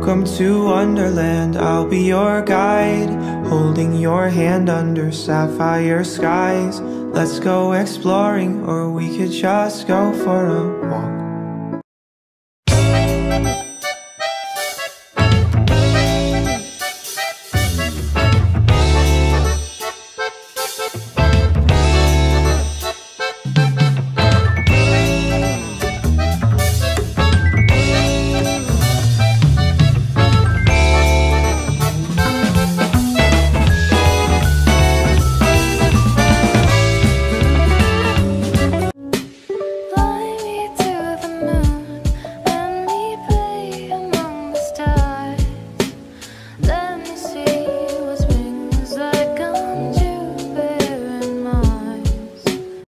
Welcome to Wonderland, I'll be your guide, holding your hand under sapphire skies. Let's go exploring, or we could just go for a walk.